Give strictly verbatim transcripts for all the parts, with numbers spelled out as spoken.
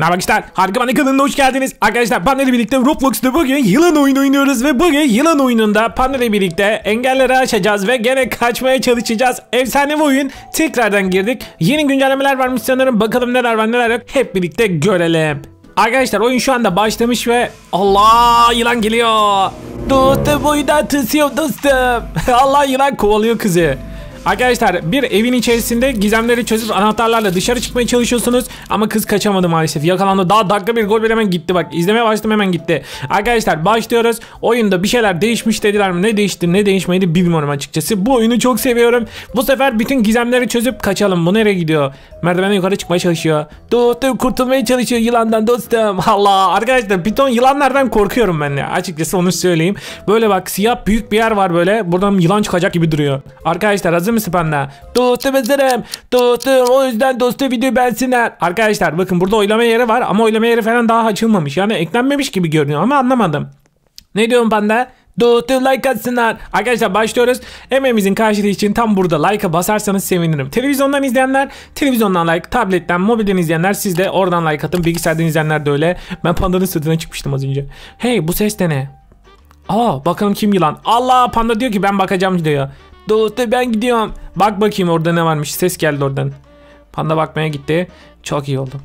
Merhaba arkadaşlar, Harika Panda kanalına hoş geldiniz. Arkadaşlar Panda ile birlikte Roblox'ta bugün yılan oyunu oynuyoruz ve bugün yılan oyununda Panda ile birlikte engelleri aşacağız ve gene kaçmaya çalışacağız. Efsane oyun, tekrardan girdik. Yeni güncellemeler varmış sanırım, bakalım neler var neler yok, hep birlikte görelim. Arkadaşlar oyun şu anda başlamış ve Allah, yılan geliyor. Dostum oyundan tırsıyorum dostum. Allah, yılan kovalıyor kızı. Arkadaşlar bir evin içerisinde gizemleri çözüp anahtarlarla dışarı çıkmaya çalışıyorsunuz ama kız kaçamadı maalesef, yakalandı. Daha dakika bir gol bir hemen gitti, bak izlemeye başladım hemen gitti. Arkadaşlar başlıyoruz. Oyunda bir şeyler değişmiş dediler mi, ne değişti ne değişmedi bilmiyorum açıkçası. Bu oyunu çok seviyorum. Bu sefer bütün gizemleri çözüp kaçalım. Bu nereye gidiyor? Merdivenden yukarı çıkmaya çalışıyor. Dostum kurtulmaya çalışıyor yılandan dostum. Allah, arkadaşlar piton yılanlardan korkuyorum ben ya, açıkçası onu söyleyeyim. Böyle bak, siyah büyük bir yer var böyle, buradan yılan çıkacak gibi duruyor. Arkadaşlar hazır mısın Panda? Dostum hazırım. Dostum, o yüzden dostum video beğensinler. Arkadaşlar bakın, burada oylama yeri var ama oylama yeri falan daha açılmamış. Yani eklenmemiş gibi görünüyor ama anlamadım. Ne diyorsun Panda? Dostum like atsınlar. Arkadaşlar başlıyoruz. Emeğimizin karşılığı için tam burada like'a basarsanız sevinirim. Televizyondan izleyenler televizyondan like, tabletten, mobilden izleyenler siz de oradan like atın. Bilgisayardan izleyenler de öyle. Ben Panda'nın sırtına çıkmıştım az önce. Hey, bu ses de ne? Aa, bakalım kim yılan. Allah, Panda diyor ki ben bakacağım diyor. Dostum ben gidiyorum. Bak bakayım orada ne varmış. Ses geldi oradan. Panda bakmaya gitti. Çok iyi oldu.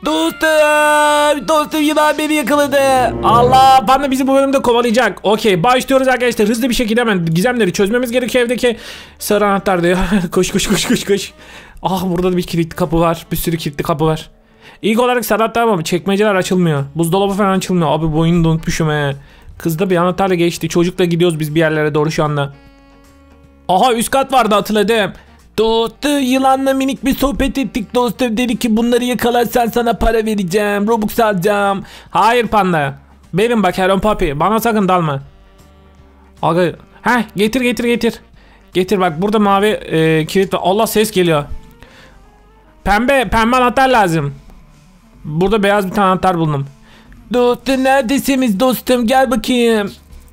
Dostum, dostum yılan beni yakaladı. Allah, Panda bizi bu bölümde kovalayacak. Okey, başlıyoruz arkadaşlar. Hızlı bir şekilde hemen gizemleri çözmemiz gerekiyor evdeki. Sarı anahtar diyor. Koş koş koş koş koş. Ah, burada da bir kilitli kapı var. Bir sürü kilitli kapı var. İlk olarak sarı anahtar ama çekmeceler açılmıyor. Buzdolabı falan açılmıyor. Abi bu oyunu da unutmuşum he. Kız da bir anahtarla geçti. Çocukla gidiyoruz biz bir yerlere doğru şu anda. Aha, üst kat vardı, hatırladım. Dostum yılanla minik bir sohbet ettik dostum. Dedi ki bunları yakalarsan sana para vereceğim. Robux alacağım. Hayır Panda. Benim bak Heron Papi. Bana sakın dalma. Aga. Heh, getir getir getir. Getir bak, burada mavi e, kilit var. Allah, ses geliyor. Pembe pembe anahtar lazım. Burada beyaz bir tane anahtar buldum. Dostum neredesiniz dostum, gel bakayım.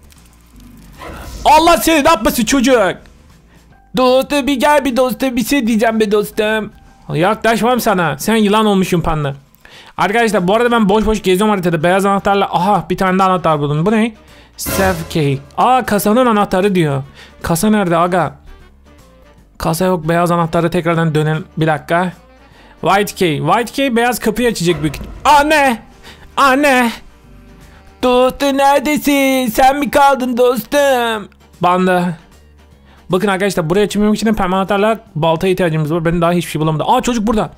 Allah, seni ne yapmasın çocuk. Dostum bir gel bir dostum, bir şey diyeceğim be dostum. Yaklaşmam sana, sen yılan olmuşsun Panda. Arkadaşlar bu arada ben boş boş geziyorum haritada beyaz anahtarla. Aha, bir tane daha anahtar buldum. Bu ne? Save key. Aa, kasanın anahtarı diyor. Kasa nerede aga? Kasa yok, beyaz anahtarı tekrardan dönelim. Bir dakika. White key. White key beyaz kapıyı açacak büyük. Anne. Anne. Dostum neredesin? Sen mi kaldın dostum? Panda. Bakın arkadaşlar, buraya açılmamak için de pembe anahtarla baltaya ihtiyacımız var. Ben daha hiçbir şey bulamadım. Aa, çocuk burada.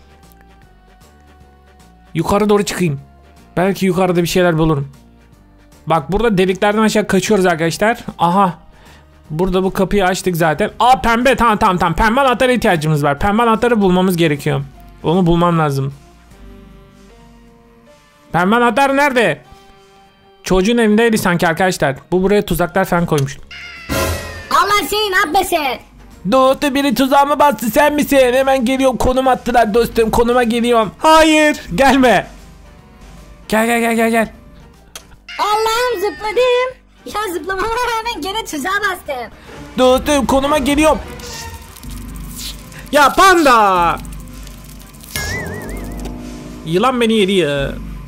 Yukarı doğru çıkayım. Belki yukarıda bir şeyler bulurum. Bak, burada deliklerden aşağı kaçıyoruz arkadaşlar. Aha. Burada bu kapıyı açtık zaten. Aa, pembe, tamam tamam tamam. Pembe anahtara ihtiyacımız var. Pembe anahtarı bulmamız gerekiyor. Onu bulmam lazım. Pembe anahtar nerede? Çocuğun elindeydi sanki arkadaşlar. Bu buraya tuzaklar falan koymuş. Allah seni ne yapmasın? Dostum biri tuzağıma bastı, sen misin? Hemen geliyorum, konum attılar dostum, konuma geliyorum. Hayır, gelme. Gel gel gel gel gel. Allah'ım zıpladım. Ya zıplamama rağmen gene tuzağa bastım. Dostum konuma geliyorum. Ya Panda. Yılan beni yedi ya.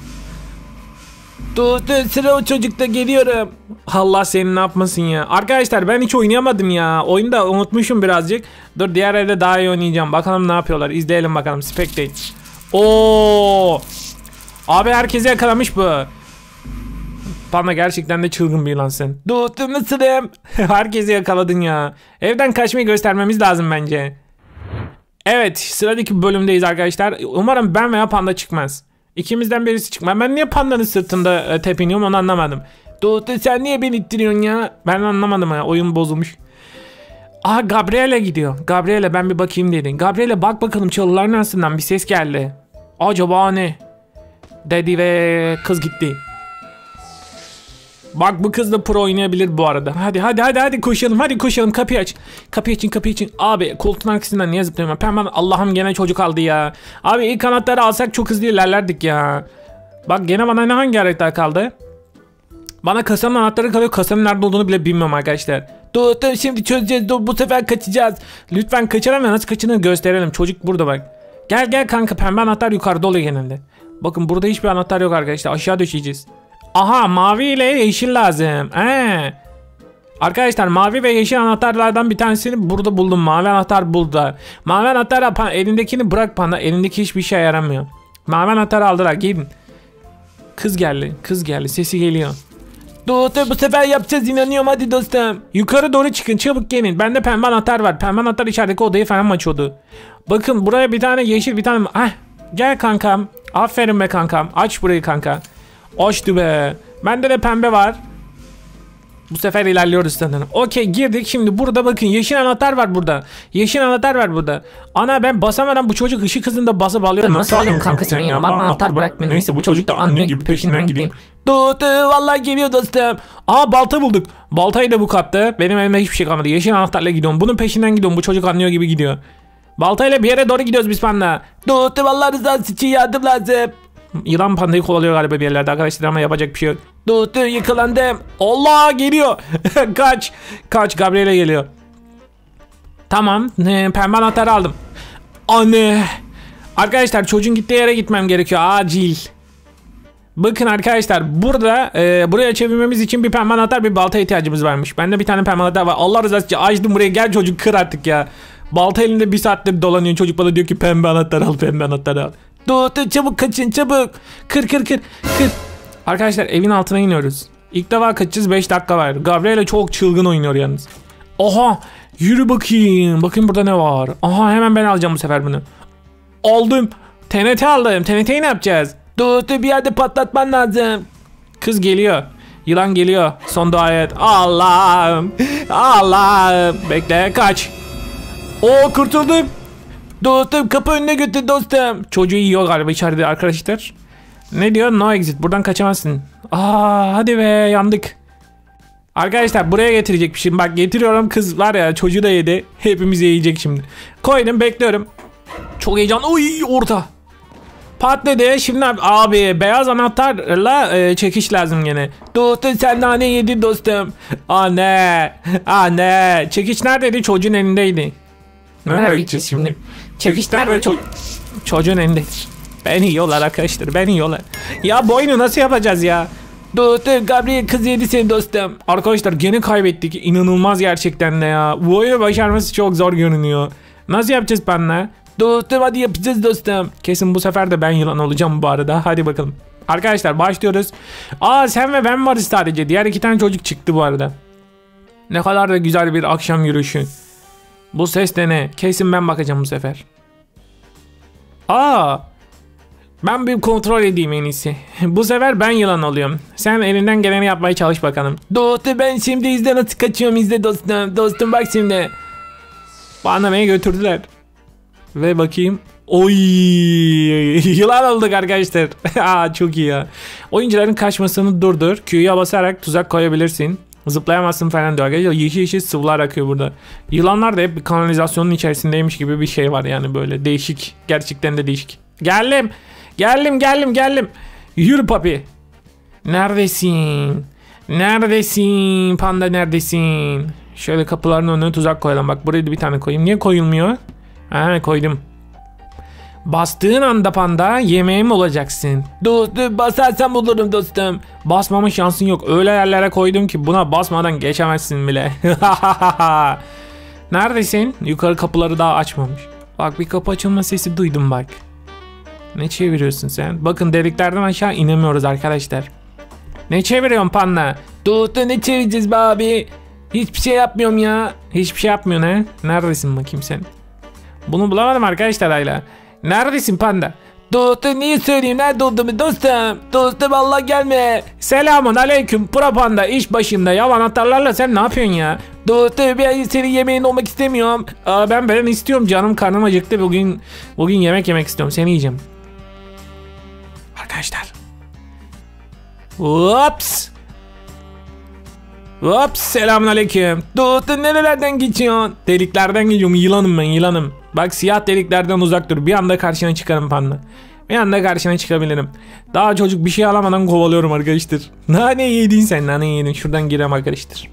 Dostum sıra o çocukta, geliyorum. Allah seni ne yapmasın ya. Arkadaşlar ben hiç oynayamadım ya. Oyunu da unutmuşum birazcık. Dur, diğer evde daha iyi oynayacağım. Bakalım ne yapıyorlar. İzleyelim bakalım. Spectate. Oo. Abi herkesi yakalamış bu. Panda gerçekten de çılgın bir yılan sen. Dostum nasılım? Herkesi yakaladın ya. Evden kaçmayı göstermemiz lazım bence. Evet, sıradaki bölümdeyiz arkadaşlar. Umarım ben veya Panda çıkmaz. İkimizden birisi çıkmaz. Ben niye Panda'nın sırtında e, tepiniyorum onu anlamadım. Dostum sen niye beni ittiriyorsun ya? Ben anlamadım ya, oyun bozulmuş. Aha, Gabriel'e gidiyor. Gabriel'e ben bir bakayım dedin. Gabriel'e bak bakalım, çalıların arasından bir ses geldi. Acaba ne? Dedi ve kız gitti. Bak bu kız da pro oynayabilir bu arada. Hadi hadi hadi hadi koşalım, hadi koşalım, kapıyı aç. Kapıyı açın, kapıyı açın. Abi koltuğun arkasından niye zıplıyorum? Pembe, Allah'ım gene çocuk aldı ya. Abi ilk kanatları alsak çok hızlı ilerlerdik ya. Bak gene bana ne, hangi anahtar kaldı? Bana kasanın anahtarı kalıyor. Kasanın nerede olduğunu bile bilmiyorum arkadaşlar. Dostum şimdi çözeceğiz. Bu sefer kaçacağız. Lütfen kaçalım ve nasıl kaçını gösterelim. Çocuk burada bak. Gel gel kanka, pembe anahtar yukarıda oluyor genelde. Bakın burada hiçbir anahtar yok arkadaşlar. Aşağı düşeceğiz. Aha, mavi ile yeşil lazım. Ee. Arkadaşlar mavi ve yeşil anahtarlardan bir tanesini burada buldum. Mavi anahtar buldu. Mavi anahtar, elindekini bırak panda. Elindeki hiçbir şey yaramıyor. Mavi anahtarı aldılar. Gidin. Kız geldi. Kız geldi. Sesi geliyor. Dostum bu sefer yapacağız, inanıyorum, hadi dostum. Yukarı doğru çıkın, çabuk gelin. Bende pembe anahtar var. Pembe anahtar içerideki odayı falan açıyordu. Bakın buraya bir tane yeşil, bir tane... Ah, gel kankam. Aferin be kankam. Aç burayı kanka. Açtı be. Bende de pembe var. Bu sefer ilerliyoruz sanırım. Okey, girdik. Şimdi burada bakın yeşil anahtar var burada. Yeşil anahtar var burada. Ana ben basamadan bu çocuk ışık hızında basıp alıyor. Nasıl alayım kanka sen ya? Bana anahtar bırak beni. Neyse bu çocuk da anne gibi peşinden gideyim. Dostum vallahi geliyor dostum. Aa, balta bulduk. Baltayı da bu kattı. Benim elime hiçbir şey kalmadı. Yeşil anahtarla gidiyorum. Bunun peşinden gidiyorum. Bu çocuk anlıyor gibi gidiyor. Baltayla bir yere doğru gidiyoruz biz panda. Dostum vallahi rızası için yardım lazım. Yılan pandayı kovalıyor galiba bir yerlerde arkadaşlar ama yapacak bir şey yok. Dostum yıkılandım. Allah geliyor. Kaç. Kaç, Gabriel'e geliyor. Tamam. Pembe anahtarı aldım. Anne. Arkadaşlar çocuğun gittiği yere gitmem gerekiyor. Acil. Bakın arkadaşlar burada e, buraya çevirmemiz için bir pembe anahtar, bir balta ihtiyacımız varmış. Bende bir tane pembe anahtar var. Allah rızası için açtım buraya, gel çocuk kır artık ya. Balta elinde bir saattir dolanıyor, çocuk bana diyor ki pembe anahtar al, pembe anahtar al. Dostum çabuk kaçın, çabuk. Kır kır kır kır. Arkadaşlar evin altına iniyoruz. İlk defa kaçacağız, beş dakika var. Gabriel'e çok çılgın oynuyor yalnız. Oha, yürü bakayım. Bakın burada ne var. Aha, hemen ben alacağım bu sefer bunu. Aldım. T N T aldım. T N T'yi ne yapacağız? Dostum bir yerde patlatman lazım. Kız geliyor. Yılan geliyor. Son dua et. Allah'ım. Allah'ım. Bekle, kaç. Oo, kurtuldum. Dostum kapı önüne götür dostum. Çocuğu yiyor galiba içeride arkadaşlar. Ne diyor? No exit. Buradan kaçamazsın. Aa, hadi be, yandık. Arkadaşlar buraya getirecek bir şey. Bak getiriyorum, kız var ya, çocuğu da yedi. Hepimizi yiyecek şimdi. Koydum, bekliyorum. Çok heyecanlı. Uy, orta. Patladı. Şimdi abi beyaz anahtarla e, çekiş lazım gene. Dostum sen nane yedin dostum. Anne. Anne. Çekiş neredeydi? Çocuğun elindeydi. Nereye gideceğiz şimdi? Çekiş nerede çocuk? Çocuğun elinde. Beni yiyorlar arkadaşlar, beni yiyorlar. Ya bu oyunu nasıl yapacağız ya? Dostum Gabriel kız yedi seni dostum. Arkadaşlar gene kaybettik. İnanılmaz gerçekten de ya. Bu oyunu başarması çok zor görünüyor. Nasıl yapacağız benle? Dostum hadi yapacağız dostum. Kesin bu sefer de ben yılan olacağım bu arada. Hadi bakalım. Arkadaşlar başlıyoruz. Aa, sen ve ben varız sadece. Diğer iki tane çocuk çıktı bu arada. Ne kadar da güzel bir akşam yürüyüşü. Bu ses de ne? Kesin ben bakacağım bu sefer. Aa, ben bir kontrol edeyim en iyisi. Bu sefer ben yılan oluyorum. Sen elinden geleni yapmaya çalış bakalım. Dostum ben şimdi izle nasıl kaçıyorum, izle dostum. Dostum bak şimdi. Bana beni götürdüler. Ve bakayım. Oy, yılan olduk arkadaşlar. Aa, çok iyi ya. Oyuncuların kaçmasını durdur. Q'ya basarak tuzak koyabilirsin. Zıplayamazsın falan diyor arkadaşlar. Yeşil yeşil sıvılar akıyor burada. Yılanlar da hep bir kanalizasyonun içerisindeymiş gibi bir şey var yani, böyle değişik. Gerçekten de değişik. Geldim. Geldim geldim geldim. Yürü papi. Neredesin? Neredesin? Panda neredesin? Şöyle kapıların önüne tuzak koyalım. Bak buraya da bir tane koyayım. Niye koyulmuyor? Ha, koydum. Bastığın anda panda yemeğim olacaksın. Dostum basarsan bulurum dostum. Basmama şansın yok. Öyle yerlere koydum ki buna basmadan geçemezsin bile. Neredesin? Yukarı kapıları daha açmamış. Bak bir kapı açılma sesi duydum bak. Ne çeviriyorsun sen? Bakın deliklerden aşağı inemiyoruz arkadaşlar. Ne çeviriyorsun panda? Dostum ne çevireceğiz be abi? Hiçbir şey yapmıyorum ya. Hiçbir şey yapmıyorsun he? Neredesin bakayım sen? Bunu bulamadım arkadaşlar hala. Neredesin panda? Dostum niye söyleyeyim, nerede olduğumu dostum? Dostum Allah gelme. Selamun aleyküm pro panda, iş başında ya, anahtarlarla sen ne yapıyorsun ya? Dostum ben senin yemeğin olmak istemiyorum. Aa, ben ben istiyorum, canım karnım acıktı, bugün bugün yemek yemek istiyorum, seni yiyeceğim. Arkadaşlar. Ups. Ups, selamun aleyküm. Dostum nerelerden geçiyorsun? Deliklerden geçiyorum, yılanım ben, yılanım. Bak siyah deliklerden uzak dur. Bir anda karşına çıkarım panda. Bir anda karşına çıkabilirim. Daha çocuk bir şey alamadan kovalıyorum arkadaşlar. Nane yedin sen, nane yedin. Şuradan girem arkadaşlar.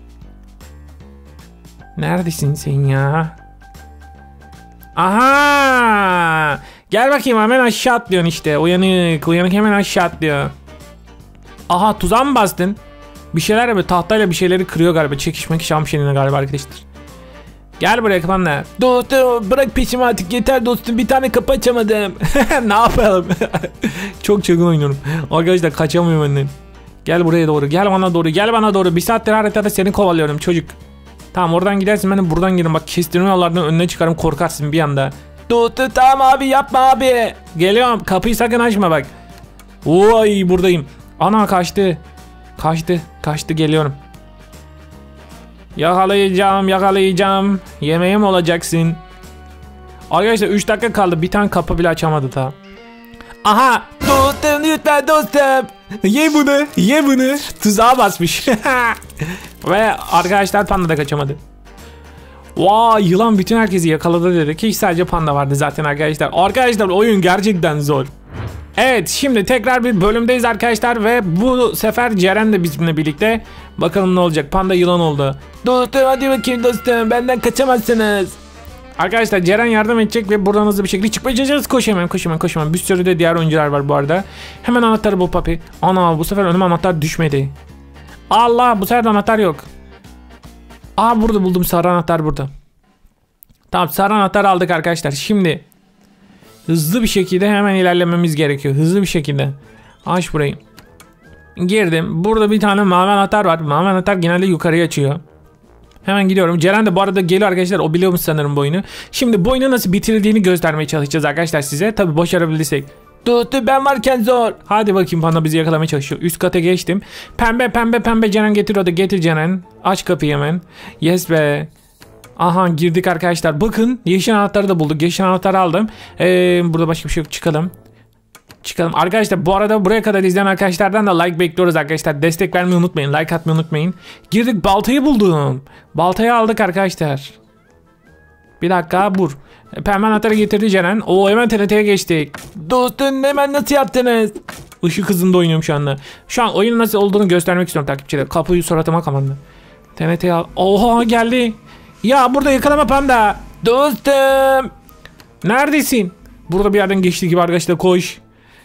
Neredesin sen ya? Aha! Gel bakayım, hemen aşağı atlıyorsun işte. Uyanık uyanık hemen aşağı atlıyor. Aha, tuzağa mı bastın? Bir şeyler yapıyor, tahtayla bir şeyleri kırıyor galiba. Çekişmek şampiyon galiba arkadaşlar. Gel buraya kapanla. Dostum bırak peşimi artık, yeter dostum, bir tane kapı açamadım. Ne yapalım? Çok çılgın oynuyorum. Arkadaşlar kaçamıyorum önden. Gel buraya doğru, gel bana doğru, gel bana doğru. Bir saattir haritada seni kovalıyorum çocuk. Tamam, oradan gidersin, ben de buradan giderim. Bak, kestirme yollardan önüne çıkarım, korkarsın bir anda. Dostum tamam abi, yapma abi. Geliyorum, kapıyı sakın açma bak. Oy, buradayım. Ana kaçtı. Kaçtı kaçtı, geliyorum. Yakalayacağım yakalayacağım. Yemeğim olacaksın. Arkadaşlar üç dakika kaldı. Bir tane kapı bile açamadı ta. Aha. Dostum lütfen dostum. Ye bunu. Ye bunu. Tuzağa basmış. Ve arkadaşlar panda da kaçamadı. Vay, yılan bütün herkesi yakaladı dedi ki sadece panda vardı zaten arkadaşlar. Arkadaşlar oyun gerçekten zor. Evet, şimdi tekrar bir bölümdeyiz arkadaşlar ve bu sefer Ceren de bizimle birlikte. Bakalım ne olacak, panda yılan oldu. Dostum hadi bakayım dostum, benden kaçamazsınız. Arkadaşlar Ceren yardım edecek ve buradan hızlı bir şekilde çıkmaya çalışacağız. Koş hemen koş hemen koş hemen. Bir sürü de diğer oyuncular var bu arada. Hemen anahtarı bul papi. Ana, bu sefer önüme anahtar düşmedi. Allah, bu sefer de anahtar yok. Aa, burada buldum, sarı anahtar burada. Tamam, sarı anahtar aldık arkadaşlar. Şimdi hızlı bir şekilde hemen ilerlememiz gerekiyor. Hızlı bir şekilde. Aç burayı. Girdim. Burada bir tane mavi anahtar var. Mavi anahtar genelde yukarıya açıyor. Hemen gidiyorum. Ceren de bu arada geliyor arkadaşlar. O biliyormuş sanırım bu oyunu. Şimdi bu oyunu nasıl bitirildiğini göstermeye çalışacağız arkadaşlar size. Tabi başarabilirsek. Tuttu, ben varken zor. Hadi bakayım, panda bizi yakalamaya çalışıyor. Üst kata geçtim. Pembe pembe pembe Ceren getir o da. Getir Ceren. Aç kapıyı hemen. Yes be. Aha, girdik arkadaşlar. Bakın, yeşil anahtarı da bulduk. Yeşil anahtarı aldım. Ee, burada başka bir şey yok. Çıkalım. Çıkalım. Arkadaşlar bu arada buraya kadar izleyen arkadaşlardan da like bekliyoruz arkadaşlar. Destek vermeyi unutmayın. Like atmayı unutmayın. Girdik, baltayı buldum. Baltayı aldık arkadaşlar. Bir dakika, bur. Pembe anahtarı getirdi Ceren. Oo, hemen T N T'ye geçtik. Dostum hemen nasıl yaptınız? Işık hızında oynuyorum şu anda. Şu an oyunun nasıl olduğunu göstermek istiyorum takipçiler. Kapıyı suratıma kapandı. T N T'ye al. Oha, geldi. Ya burada yakalama panda. Dostum. Neredesin? Burada bir yerden geçti gibi arkadaşlar, koş.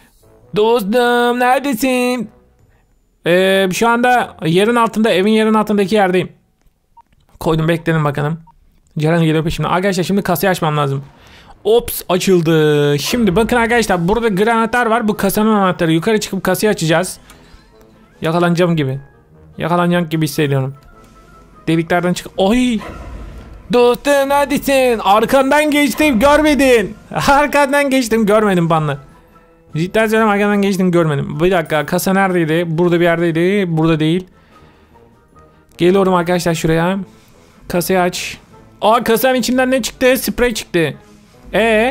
Dostum neredesin? Ee, şu anda yerin altında, evin yerin altındaki yerdeyim. Koydum, bekledim bakalım. Ceren geliyor peşimden. Arkadaşlar şimdi kasayı açmam lazım. Ops, açıldı. Şimdi bakın arkadaşlar, burada gri anahtar var. Bu kasanın anahtarı. Yukarı çıkıp kasayı açacağız. Yakalanacağım gibi. Yakalanacak gibi hissediyorum. Deliklerden çık. Oy. Dostum neredesin? Arkandan geçtim, görmedin. Arkandan geçtim, görmedim bana. Cidden söyleyeyim, arkandan geçtim, görmedim. Bir dakika, kasa neredeydi? Burada bir yerdeydi. Burada değil. Geliyorum arkadaşlar şuraya. Kasayı aç. Aa, kasanın içinden ne çıktı? Sprey çıktı. Ee?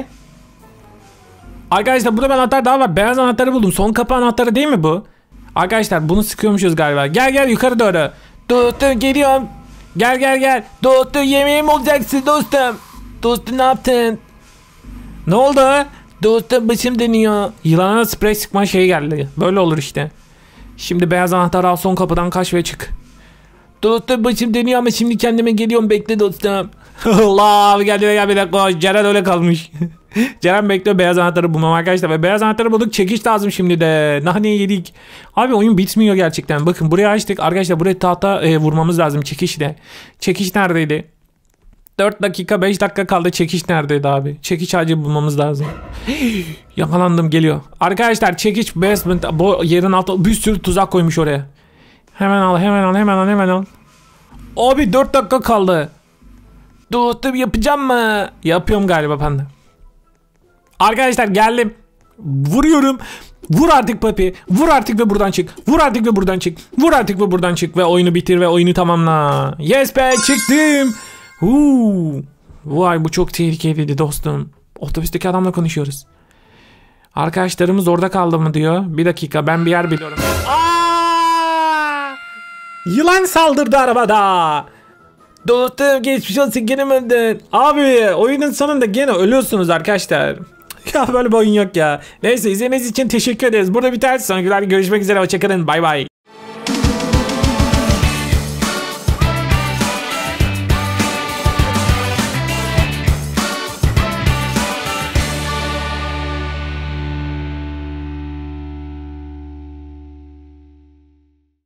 Arkadaşlar burada bir anahtar daha var. Beyaz anahtarı buldum. Son kapı anahtarı değil mi bu? Arkadaşlar bunu sıkıyormuşuz galiba. Gel gel yukarı doğru. Dostum geliyorum. Gel gel gel. Dostum yemeğim olacaksın dostum. Dostum ne yaptın? Ne oldu? Dostum başım dönüyor. Yılana sprey sıkma şeyi geldi. Böyle olur işte. Şimdi beyaz anahtarı al, son kapıdan kaç ve çık. Dostum başım dönüyor ama şimdi kendime geliyorum, bekle dostum. Allah, geldi ve gel bir dakika. Ceren öyle kalmış. Ceren bekliyor beyaz anahtarı bulmam arkadaşlar. Ve beyaz anahtarı bulduk, çekiş lazım şimdi de. Nahneyi yedik. Abi oyun bitmiyor gerçekten. Bakın buraya açtık arkadaşlar, buraya tahta e, vurmamız lazım çekişle. Çekiş neredeydi? dört dakika beş dakika kaldı, çekiş neredeydi abi? Çekiş ağacı bulmamız lazım. Yakalandım, geliyor. Arkadaşlar çekiş basement, bu yerin altı bir sürü tuzak koymuş oraya. Hemen al hemen al hemen al hemen al. Abi dört dakika kaldı. Dostum yapacağım mı? Yapıyorum galiba panda. Arkadaşlar geldim. Vuruyorum. Vur artık papi. Vur artık ve buradan çık. Vur artık ve buradan çık. Vur artık ve buradan çık. Ve oyunu bitir ve oyunu tamamla. Yes be, çıktım. Huu. Vay, bu çok tehlikeliydi dostum. Otobüsteki adamla konuşuyoruz. Arkadaşlarımız orada kaldı mı diyor. Bir dakika, ben bir yer biliyorum. Aa! Yılan saldırdı arabada. Dostum geçmiş olsun, gene mi öldün? Abi oyunun sonunda gene ölüyorsunuz arkadaşlar. Ya böyle bir oyun yok ya. Neyse, izlediğiniz için teşekkür ederiz. Burada biter. Sonraki videoda görüşmek üzere. Hoşçakalın. Bay bay.